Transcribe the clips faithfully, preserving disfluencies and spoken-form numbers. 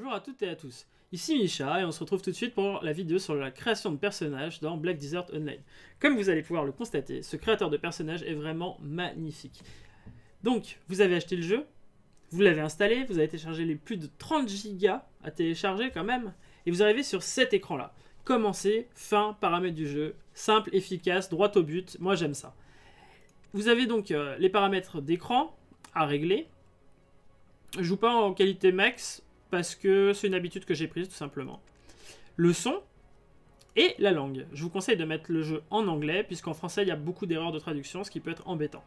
Bonjour à toutes et à tous, ici Misha et on se retrouve tout de suite pour la vidéo sur la création de personnages dans Black Desert Online. Comme vous allez pouvoir le constater, ce créateur de personnages est vraiment magnifique. Donc, vous avez acheté le jeu, vous l'avez installé, vous avez téléchargé les plus de trente gigas à télécharger quand même, et vous arrivez sur cet écran-là. Commencer, fin, paramètres du jeu, simple, efficace, droit au but, moi j'aime ça. Vous avez donc euh, les paramètres d'écran à régler. Je joue pas en qualité max parce que c'est une habitude que j'ai prise tout simplement. Le son et la langue. Je vous conseille de mettre le jeu en anglais puisqu'en français il y a beaucoup d'erreurs de traduction, ce qui peut être embêtant.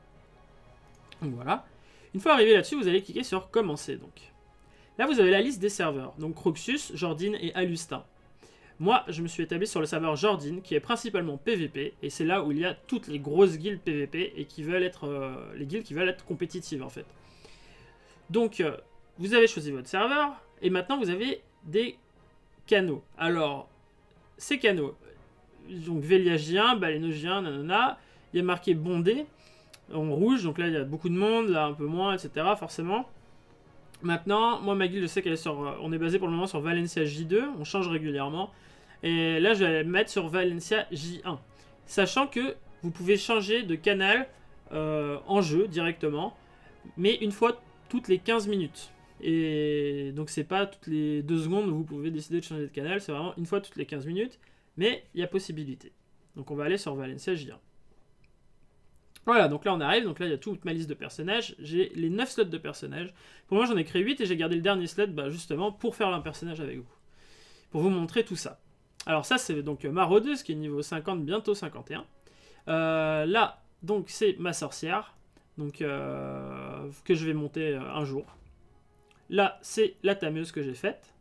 Donc voilà. Une fois arrivé là-dessus, vous allez cliquer sur commencer donc. Là vous avez la liste des serveurs, donc Croxus, Jordine et Alustin. Moi, je me suis établi sur le serveur Jordine, qui est principalement P V P, et c'est là où il y a toutes les grosses guildes P V P, et qui veulent être, euh, les guildes qui veulent être compétitives, en fait. Donc, euh, vous avez choisi votre serveur, et maintenant, vous avez des canaux. Alors, ces canaux, donc Véliagien, Balénogien, nanana, il y a marqué bondé, en rouge, donc là, il y a beaucoup de monde, là, un peu moins, et cetera, forcément. Maintenant, moi, ma guilde, je sais qu'elle est sur... Euh, on est basé pour le moment sur Valencia J deux, on change régulièrement. Et là, je vais mettre sur Valencia J un. Sachant que vous pouvez changer de canal euh, en jeu directement, mais une fois toutes les quinze minutes. Et donc, c'est pas toutes les deux secondes où vous pouvez décider de changer de canal, c'est vraiment une fois toutes les quinze minutes, mais il y a possibilité. Donc, on va aller sur Valencia J un. Voilà, donc là on arrive, donc là il y a toute ma liste de personnages, j'ai les neuf slots de personnages. Pour moi j'en ai créé huit et j'ai gardé le dernier slot bah, justement pour faire un personnage avec vous. Pour vous montrer tout ça. Alors ça c'est donc ma rôdeuse qui est niveau cinquante, bientôt cinquante et un. Euh, là, donc c'est ma sorcière, donc euh, que je vais monter euh, un jour. Là c'est la tameuse que j'ai faite.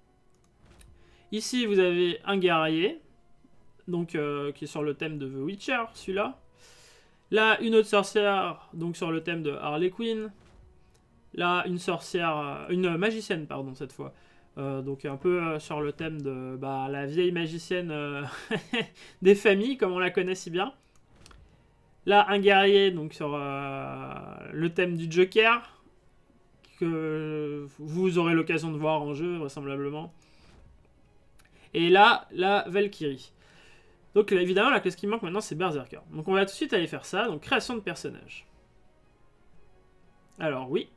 Ici vous avez un guerrier, donc euh, qui est sur le thème de The Witcher, celui-là. Là, une autre sorcière, donc sur le thème de Harley Quinn. Là, une sorcière, une magicienne, pardon, cette fois. Euh, donc un peu euh, sur le thème de bah, la vieille magicienne euh, des familles, comme on la connaît si bien. Là, un guerrier, donc sur euh, le thème du Joker, que vous aurez l'occasion de voir en jeu, vraisemblablement. Et là, la Valkyrie. Donc évidemment, la classe qui manque maintenant, c'est Berserker. Donc on va tout de suite aller faire ça. Donc création de personnage. Alors oui.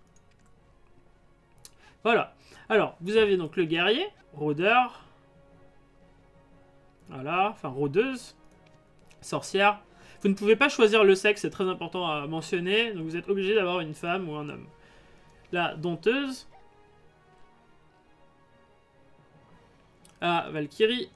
Voilà. Alors, vous avez donc le guerrier, rôdeur. Voilà, enfin rôdeuse. Sorcière. Vous ne pouvez pas choisir le sexe, c'est très important à mentionner. Donc vous êtes obligé d'avoir une femme ou un homme. La dompteuse. La Valkyrie.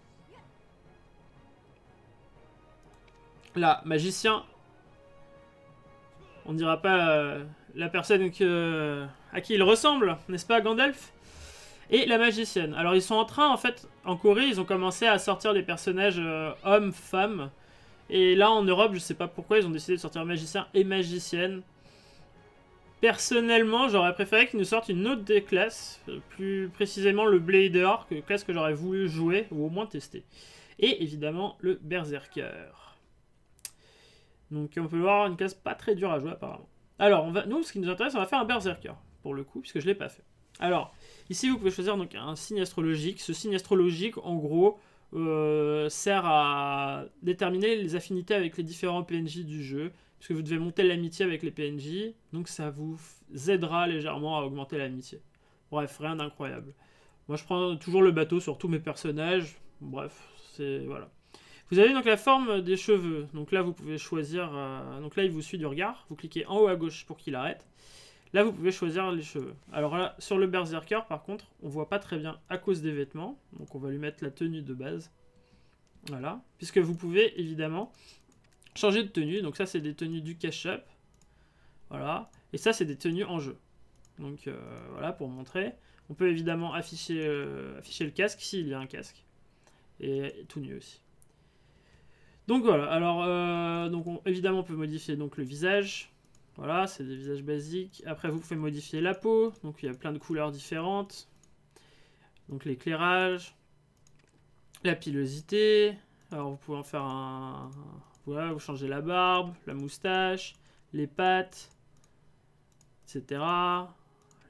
Là, magicien. On ne dira pas euh, la personne que, à qui il ressemble, n'est-ce pas, Gandalf? Et la magicienne. Alors, ils sont en train, en fait, en Corée, ils ont commencé à sortir des personnages euh, hommes, femmes. Et là, en Europe, je sais pas pourquoi, ils ont décidé de sortir magicien et magicienne. Personnellement, j'aurais préféré qu'ils nous sortent une autre des classes, plus précisément le Blader, que classe que j'aurais voulu jouer, ou au moins tester. Et évidemment, le Berserker. Donc on peut voir une classe pas très dure à jouer apparemment. Alors on va, nous ce qui nous intéresse, on va faire un Berserker pour le coup, puisque je l'ai pas fait. Alors ici vous pouvez choisir donc un signe astrologique. Ce signe astrologique en gros euh, sert à déterminer les affinités avec les différents P N J du jeu, puisque vous devez monter l'amitié avec les P N J, donc ça vous aidera légèrement à augmenter l'amitié. Bref, rien d'incroyable. Moi je prends toujours le bateau sur tous mes personnages, bref, c'est voilà. Vous avez donc la forme des cheveux. Donc là, vous pouvez choisir... Euh, donc là, il vous suit du regard. Vous cliquez en haut à gauche pour qu'il arrête. Là, vous pouvez choisir les cheveux. Alors là, sur le Berserker, par contre, on voit pas très bien à cause des vêtements. Donc on va lui mettre la tenue de base. Voilà. Puisque vous pouvez, évidemment, changer de tenue. Donc ça, c'est des tenues du cash-up. Voilà. Et ça, c'est des tenues en jeu. Donc euh, voilà, pour montrer. On peut évidemment afficher, euh, afficher le casque, s'il y a un casque. Et tout nu aussi. Donc voilà, alors euh, donc on, évidemment on peut modifier donc le visage, voilà, c'est des visages basiques. Après vous pouvez modifier la peau, donc il y a plein de couleurs différentes. Donc l'éclairage, la pilosité, alors vous pouvez en faire un... Voilà, vous changez la barbe, la moustache, les pattes, et cetera.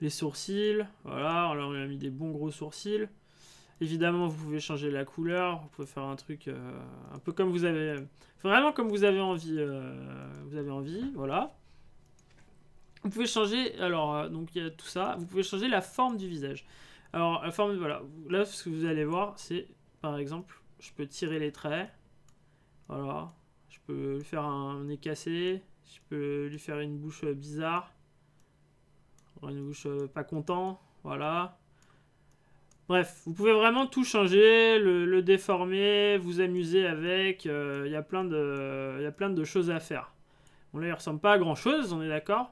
Les sourcils, voilà, là on a mis des bons gros sourcils. Évidemment, vous pouvez changer la couleur, vous pouvez faire un truc euh, un peu comme vous avez... Vraiment comme vous avez envie, euh, vous avez envie, voilà. Vous pouvez changer, alors, euh, donc il y a tout ça, vous pouvez changer la forme du visage. Alors, la forme, voilà, là, ce que vous allez voir, c'est, par exemple, je peux tirer les traits, voilà, je peux lui faire un nez cassé, je peux lui faire une bouche bizarre, une bouche pas content, voilà. Bref, vous pouvez vraiment tout changer, le, le déformer, vous amuser avec, il euh, y a plein de, y a plein de choses à faire. Bon là il ressemble pas à grand chose, on est d'accord.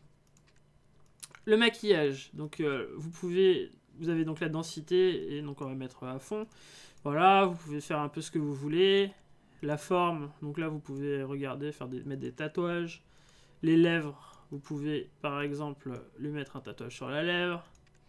Le maquillage, donc euh, vous pouvez, vous avez donc la densité, et donc on va mettre à fond. Voilà, vous pouvez faire un peu ce que vous voulez. La forme, donc là vous pouvez regarder, faire des, mettre des tatouages. Les lèvres, vous pouvez par exemple lui mettre un tatouage sur la lèvre.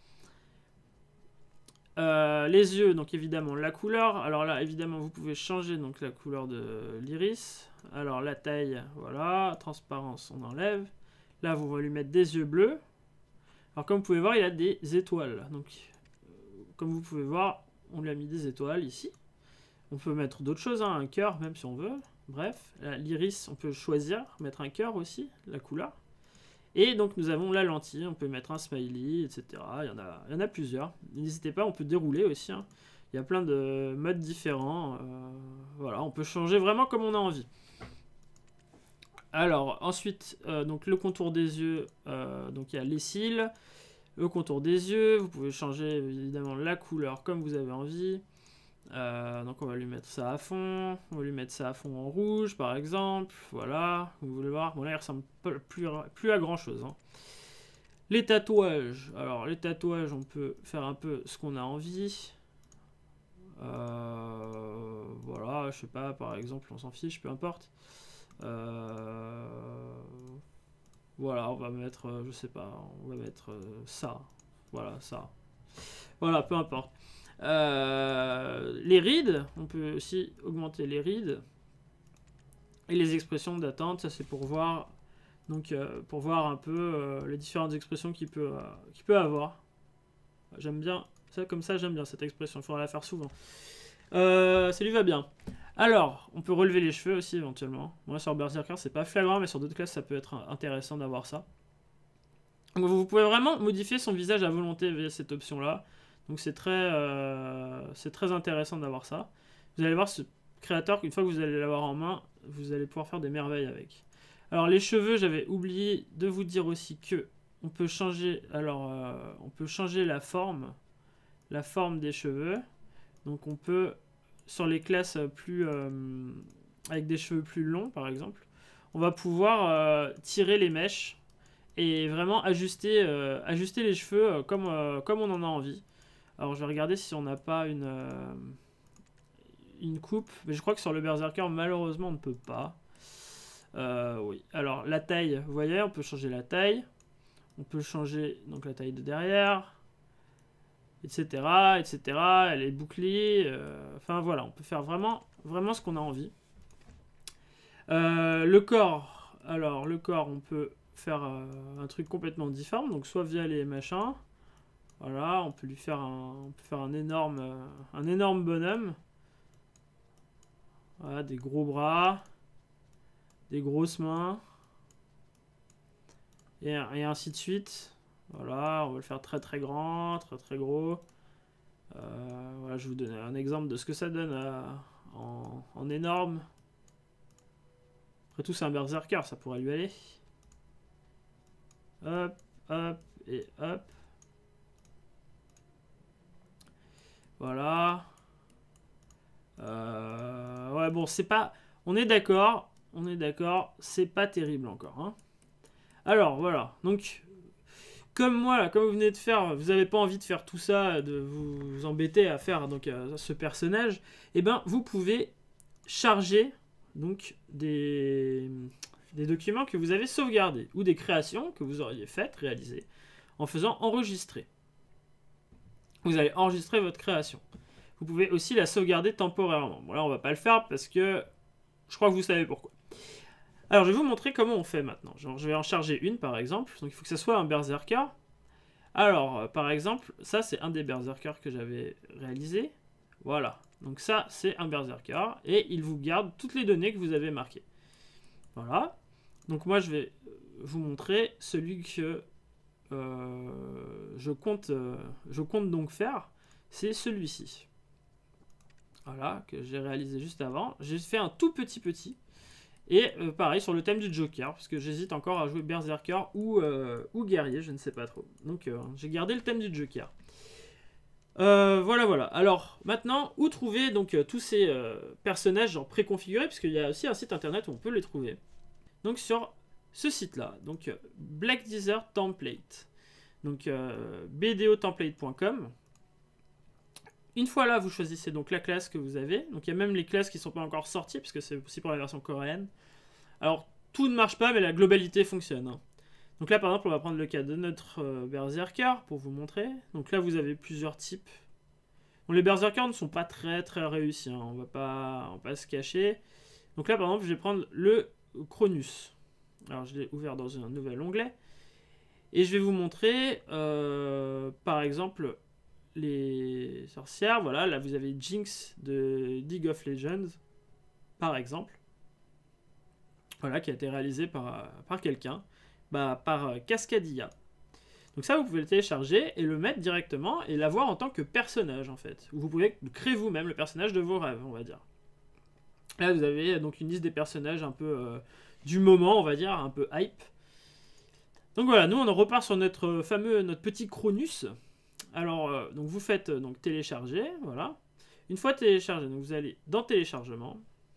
Euh, les yeux, donc évidemment la couleur. Alors là, évidemment, vous pouvez changer donc la couleur de l'iris. Alors la taille, voilà, transparence, on enlève. Là, vous allez lui mettre des yeux bleus. Alors comme vous pouvez voir, il y a des étoiles. Donc, euh, comme vous pouvez voir, on lui a mis des étoiles ici. On peut mettre d'autres choses, hein, un cœur même si on veut. Bref, l'iris, on peut choisir, mettre un cœur aussi, la couleur. Et donc nous avons la lentille, on peut mettre un smiley, et cetera. Il y en a, il y en a plusieurs. N'hésitez pas, on peut dérouler aussi. Hein. Il y a plein de modes différents. Euh, voilà, on peut changer vraiment comme on a envie. Alors ensuite, euh, donc le contour des yeux, euh, donc il y a les cils, le contour des yeux. Vous pouvez changer évidemment la couleur comme vous avez envie. Euh, donc on va lui mettre ça à fond, on va lui mettre ça à fond en rouge par exemple, voilà, vous voulez voir, bon là il ressemble plus, plus à grand chose. Hein. Les tatouages, alors les tatouages on peut faire un peu ce qu'on a envie, euh, voilà, je sais pas, par exemple on s'en fiche, peu importe, euh, voilà, on va mettre, je sais pas, on va mettre ça, voilà, ça, voilà, peu importe. Euh, les rides, on peut aussi augmenter les rides. Et les expressions d'attente, ça c'est pour voir, donc, euh, pour voir un peu euh, les différentes expressions qu'il peut, euh, qu'il peut avoir. J'aime bien, ça, comme ça j'aime bien cette expression, il faudra la faire souvent. Euh, ça lui va bien. Alors, on peut relever les cheveux aussi éventuellement. Moi sur Berserker c'est pas flagrant, mais sur d'autres classes ça peut être intéressant d'avoir ça. Donc vous pouvez vraiment modifier son visage à volonté via cette option là. Donc c'est très, euh, c'est très intéressant d'avoir ça. Vous allez voir ce créateur, une fois que vous allez l'avoir en main, vous allez pouvoir faire des merveilles avec. Alors les cheveux, j'avais oublié de vous dire aussi que on peut changer, alors euh, on peut changer la forme, la forme des cheveux. Donc on peut, sur les classes plus, euh, avec des cheveux plus longs par exemple, on va pouvoir euh, tirer les mèches et vraiment ajuster, euh, ajuster les cheveux comme, euh, comme on en a envie. Alors je vais regarder si on n'a pas une, euh, une coupe. Mais je crois que sur le Berserker, malheureusement, on ne peut pas. Euh, oui. Alors la taille, vous voyez, on peut changer la taille. On peut changer donc la taille de derrière. Etc. etc. Elle est bouclée. Euh, enfin voilà, on peut faire vraiment, vraiment ce qu'on a envie. Euh, le corps. Alors le corps, on peut faire euh, un truc complètement difforme. Donc soit via les machins. Voilà, on peut lui faire un, on peut faire un énorme, euh, un énorme bonhomme. Voilà, des gros bras, des grosses mains, et, et ainsi de suite. Voilà, on va le faire très très grand, très très gros. Euh, voilà, je vais vous donner un exemple de ce que ça donne euh, en, en énorme. Après tout, c'est un berserker, ça pourrait lui aller. Hop, hop, et hop. Voilà. Euh, ouais, bon, c'est pas... On est d'accord. On est d'accord. C'est pas terrible encore. Hein. Alors, voilà. Donc, comme moi, là, comme vous venez de faire, vous n'avez pas envie de faire tout ça, de vous embêter à faire donc, euh, ce personnage, eh ben, vous pouvez charger donc, des... des documents que vous avez sauvegardés ou des créations que vous auriez faites, réalisées, en faisant enregistrer. Vous allez enregistrer votre création. Vous pouvez aussi la sauvegarder temporairement. Bon là on va pas le faire parce que je crois que vous savez pourquoi. Alors je vais vous montrer comment on fait maintenant. Genre, je vais en charger une par exemple. Donc il faut que ça soit un berserker. Alors, euh, par exemple, ça c'est un des berserkers que j'avais réalisé. Voilà. Donc ça, c'est un berserker. Et il vous garde toutes les données que vous avez marquées. Voilà. Donc moi, je vais vous montrer celui que euh, je, compte, euh, je compte donc faire. C'est celui-ci. Voilà, que j'ai réalisé juste avant. J'ai fait un tout petit petit. Et euh, pareil sur le thème du Joker, parce que j'hésite encore à jouer berserker ou, euh, ou guerrier, je ne sais pas trop. Donc euh, j'ai gardé le thème du Joker. Euh, voilà, voilà. Alors, maintenant, où trouver donc euh, tous ces euh, personnages genre préconfigurés, parce qu'il y a aussi un site internet où on peut les trouver. Donc sur ce site-là, donc euh, Black Desert Template, donc euh, b d o template point com. Une fois là, vous choisissez donc la classe que vous avez. Donc il y a même les classes qui ne sont pas encore sorties, parce que c'est aussi pour la version coréenne. Alors, tout ne marche pas, mais la globalité fonctionne. Hein. Donc là, par exemple, on va prendre le cas de notre euh, berserker pour vous montrer. Donc là, vous avez plusieurs types. Bon, les berserkers ne sont pas très très réussis, hein. on va pas, on va pas se cacher. Donc là, par exemple, je vais prendre le Cronus. Alors, je l'ai ouvert dans un nouvel onglet. Et je vais vous montrer, euh, par exemple, les sorcières. Voilà, là, vous avez Jinx de League of Legends, par exemple. Voilà, qui a été réalisé par, par quelqu'un. Bah, par Cascadia. Donc ça, vous pouvez le télécharger et le mettre directement et l'avoir en tant que personnage, en fait. Vous pouvez créer vous-même le personnage de vos rêves, on va dire. Là, vous avez donc une liste des personnages un peu euh, du moment, on va dire, un peu hype. Donc voilà, nous, on repart sur notre fameux, notre petit Cronus. Alors, euh, donc vous faites euh, donc télécharger, voilà. Une fois téléchargé, donc vous allez dans téléchargement.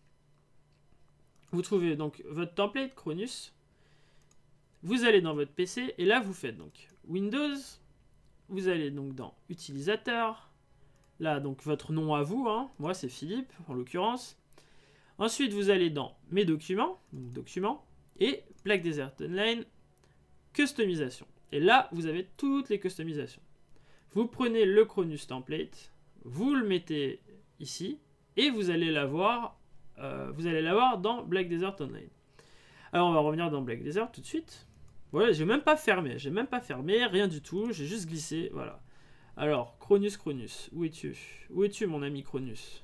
Vous trouvez donc votre template Cronus. Vous allez dans votre P C et là vous faites donc Windows, vous allez donc dans Utilisateur, là donc votre nom à vous, hein. Moi c'est Philippe en l'occurrence. Ensuite vous allez dans Mes documents, donc Documents, et Black Desert Online, Customisation. Et là vous avez toutes les customisations. Vous prenez le Cronus Template, vous le mettez ici, et vous allez l'avoir euh, vous allez l'avoir dans Black Desert Online. Alors on va revenir dans Black Desert tout de suite. Voilà, j'ai même pas fermé, j'ai même pas fermé, rien du tout, j'ai juste glissé, voilà. Alors, Cronus, Cronus, où es-tu? Où es-tu mon ami Cronus?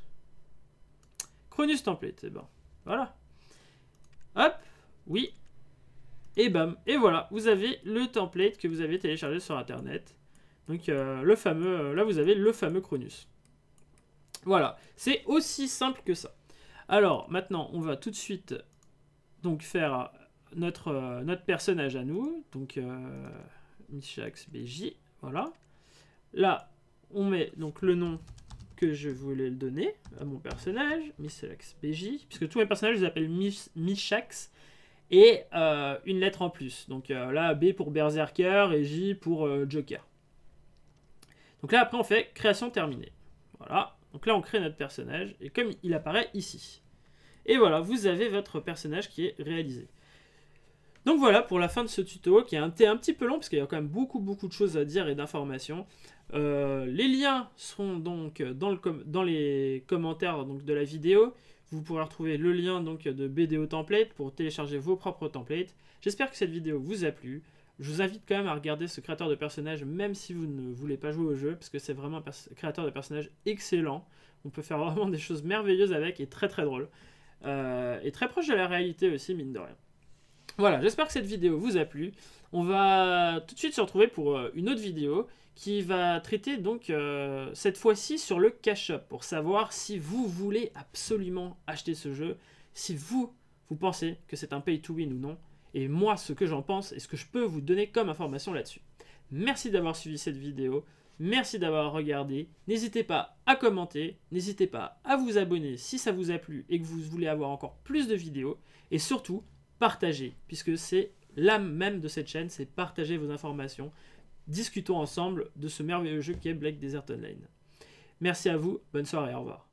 Cronus Template, c'est bon. Voilà. Hop, oui. Et bam, et voilà, vous avez le template que vous avez téléchargé sur internet. Donc euh, le fameux, euh, là vous avez le fameux Cronus. Voilà, c'est aussi simple que ça. Alors, maintenant, on va tout de suite donc faire notre, euh, notre personnage à nous, donc euh, Mishax B J, voilà. Là, on met donc le nom que je voulais le donner à mon personnage, Mishax B J, puisque tous mes personnages, je les appelle Mishax, et euh, une lettre en plus. Donc euh, là, B pour Berserker et J pour euh, Joker. Donc là, après, on fait création terminée. Voilà. Donc là, on crée notre personnage, et comme il apparaît ici. Et voilà, vous avez votre personnage qui est réalisé. Donc voilà pour la fin de ce tuto qui est un, un petit peu long parce qu'il y a quand même beaucoup beaucoup de choses à dire et d'informations. Euh, les liens seront donc dans, le com dans les commentaires donc, de la vidéo. Vous pourrez retrouver le lien donc, de B D O Template pour télécharger vos propres templates. J'espère que cette vidéo vous a plu. Je vous invite quand même à regarder ce créateur de personnages même si vous ne voulez pas jouer au jeu parce que c'est vraiment un créateur de personnages excellent. On peut faire vraiment des choses merveilleuses avec et très très drôle. Euh, et très proche de la réalité aussi, mine de rien. Voilà, j'espère que cette vidéo vous a plu. On va tout de suite se retrouver pour une autre vidéo qui va traiter donc euh, cette fois-ci sur le cash-up pour savoir si vous voulez absolument acheter ce jeu, si vous, vous pensez que c'est un pay-to-win ou non, et moi ce que j'en pense et ce que je peux vous donner comme information là-dessus. Merci d'avoir suivi cette vidéo. Merci d'avoir regardé. N'hésitez pas à commenter, n'hésitez pas à vous abonner si ça vous a plu et que vous voulez avoir encore plus de vidéos. Et surtout, partagez, puisque c'est l'âme même de cette chaîne, c'est partager vos informations. Discutons ensemble de ce merveilleux jeu qui est Black Desert Online. Merci à vous, bonne soirée, au revoir.